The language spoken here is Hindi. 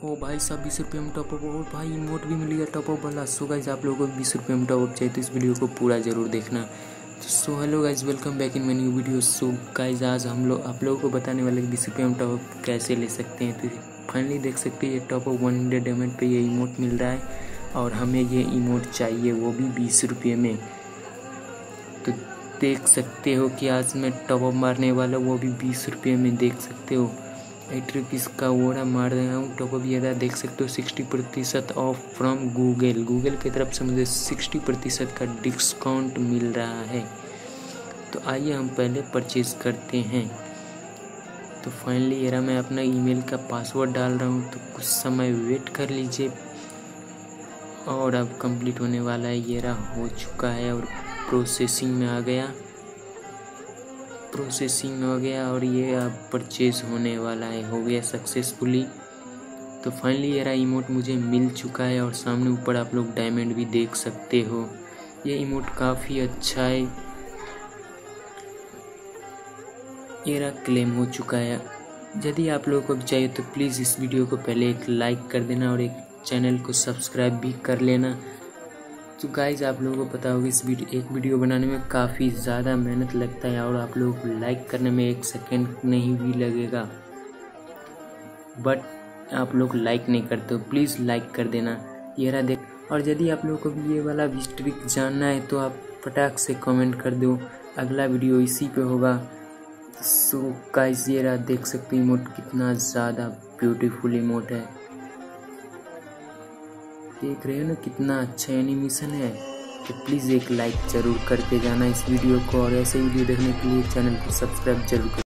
ओ भाई साहब 20 रुपये में टॉपअप। और भाई इमोट भी मिल गया टॉपअप वाला। सो गाइज आप लोगों को 20 रुपये में टॉपअप चाहिए तो इस वीडियो को पूरा ज़रूर देखना। So hello guys, welcome back in my new video. So guys आज आप लोगों को बताने वाले 20 रुपये में टॉपअप कैसे ले सकते हैं। तो फाइनली देख सकते हैं ये टॉपअप 100 डायमंड पे ये इमोट मिल रहा है और हमें ये इमोट चाहिए वो भी 20 रुपये में। तो देख सकते हो कि आज मैं टॉपअप मारने वाला वो भी 20 रुपये में। देख सकते हो 8 रुपीज़ का वोड़ा मार रहा हूँ टॉपअप। ये देख सकते हो 60% ऑफ फ्रॉम गूगल की तरफ से मुझे 60% का डिस्काउंट मिल रहा है। तो आइए हम पहले परचेज़ करते हैं। तो फाइनली ये रहा, मैं अपना ईमेल का पासवर्ड डाल रहा हूँ तो कुछ समय वेट कर लीजिए। और अब कंप्लीट होने वाला है। ये रहा हो चुका है और प्रोसेसिंग में आ गया और ये अब परचेज होने वाला है। हो गया सक्सेसफुली। तो फाइनली ये रहा इमोट मुझे मिल चुका है और सामने ऊपर आप लोग डायमंड भी देख सकते हो। ये इमोट काफ़ी अच्छा है। ये रहा क्लेम हो चुका है। यदि आप लोगों को भी चाहिए तो प्लीज़ इस वीडियो को पहले एक लाइक कर देना और एक चैनल को सब्सक्राइब भी कर लेना। तो गाइज आप लोगों को पता होगा एक वीडियो बनाने में काफ़ी ज़्यादा मेहनत लगता है और आप लोगों को लाइक करने में 1 सेकेंड नहीं भी लगेगा, बट आप लोग लाइक नहीं करते हो। प्लीज़ लाइक कर देना। ये रहा देख। और यदि आप लोगों को भी ये वाला ट्रिक जानना है तो आप फटाक से कमेंट कर दो, अगला वीडियो इसी पे होगा। सो गाइज ये रहा, देख सकते हो इमोट कितना ज़्यादा ब्यूटीफुल इमोट है। देख रहे हो ना कितना अच्छा एनिमेशन है। तो प्लीज़ एक लाइक ज़रूर करके जाना इस वीडियो को और ऐसे वीडियो देखने के लिए चैनल को सब्सक्राइब जरूर करें।